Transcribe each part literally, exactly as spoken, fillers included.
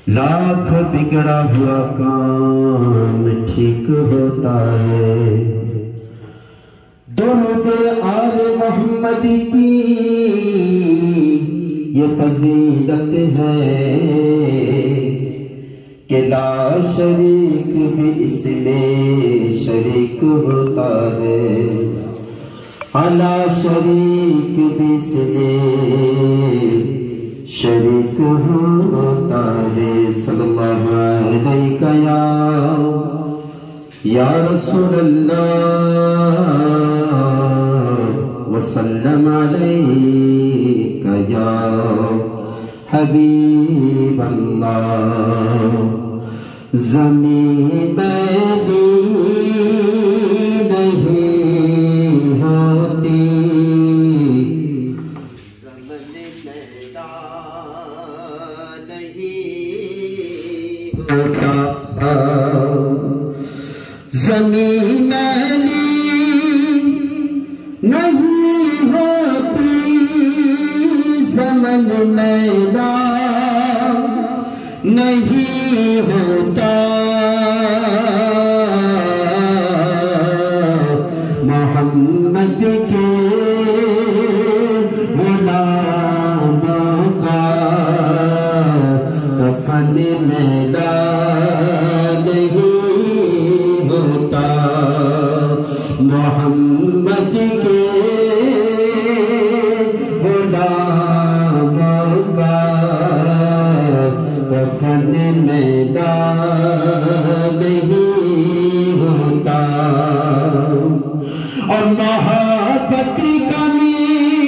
لاکھ بگڑا ہوا کام ٹھیک ہوتا ہے۔ درود آل محمد کی یہ فضیلت ہے کہ لا شریک بھی اس میں شریک ہوتا ہے، لا شریک بھی اس میں شریک ہوتا ہے۔ صلی اللہ علیہ یا یا رسول اللہ وسلم علیک یا حبیب اللہ۔ زمین میلی نہیں ہوتی، زمن میلا نہیں ہوتا، زمین میلی نہیں ہوتی، زمن میلا نہیں ہوتا، محمد کے غلاموں کا کفن میلا نہیں ہوتا، محمد کے غلاموں کا کفن میلا نہیں ہوتا۔ اور محبت کمی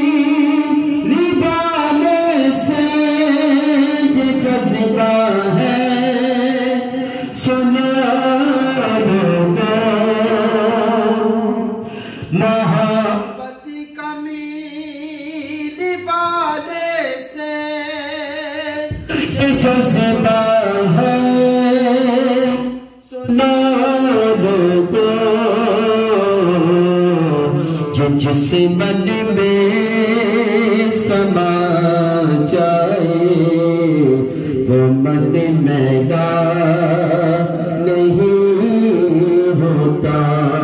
والے سے یہ جذبہ ہے، سنا ہوگا محبت کمی والے سے یہ جذبہ ہے، سنا ہوگا جس من میں سما جائے وہ من میلا نہیں ہوتا،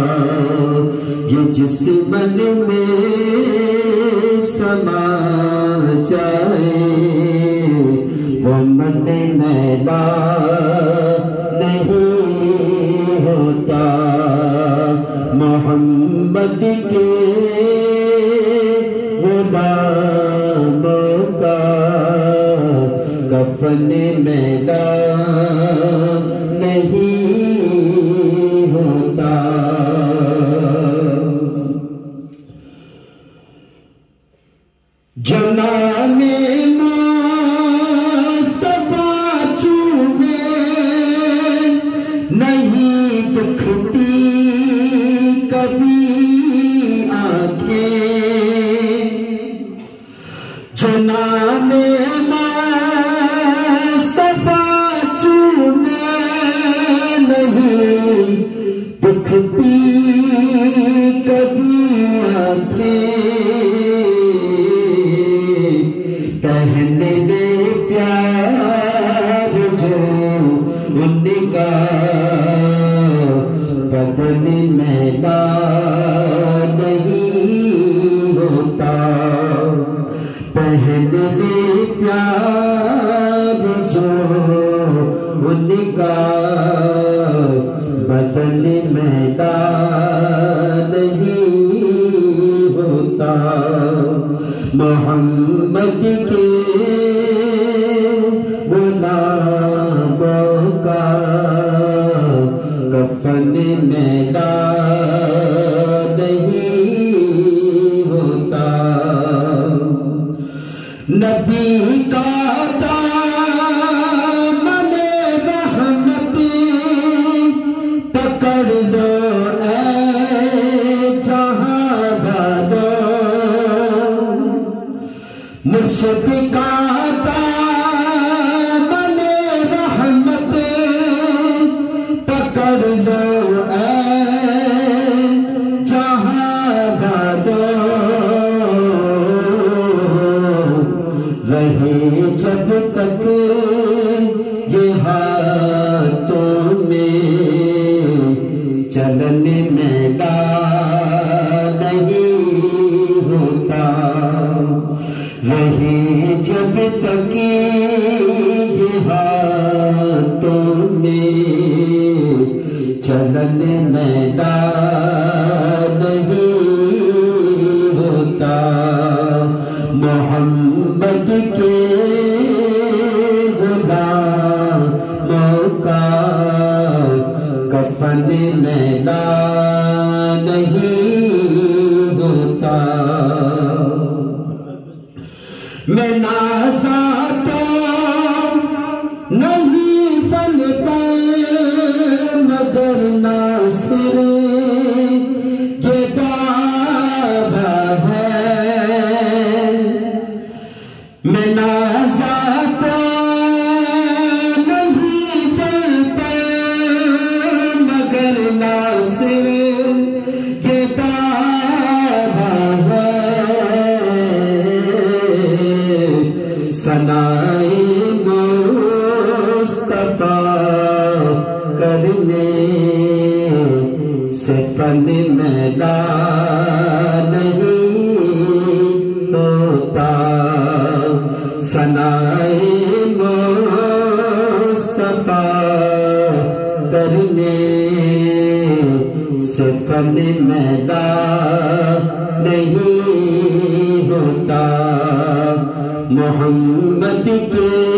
یہ جس من میں سما جائے وہ من میلا نہیں ہوتا، محمد کے غلاموں کا کفن میلا نہیں ہوتا۔ جو نام مصطفیٰ چومے نہیں دکھتی کبھی آنکھیں، جو نام مصطفیٰ چومے نہیں دکھتی کبھی آنکھیں، پہنے لے پیار جو ان کا بدن میلا نہیں ہوتا، پہن لے پیار جو ان کا بدن میلا نہیں ہوتا، محمد کے غلاموں کا کفن میلا نہیں ہوتا، نبی کا دامن رحمت پکڑ لو اے جہاں والوں، مرشد کا دامن رحمت پکڑ لو اے جہاں والوں، رہے جب تک یہ تکی ہاتھوں میں چلن میدان نہیں ہوتا محمد کے غلاموں کا کفن میدان نہیں ہوتا میں نازاتا نہیں فن پر مگر ناصر یہ دعویٰ ہے میں نازاتا نہیں فن پر مگر ناصر یہ دعویٰ ہے ثنائے مصطفیٰ کرنے سے فن میدان نہیں ہوتا ثنائے مصطفیٰ کرنے سے فن میدان نہیں ہوتا محمد کے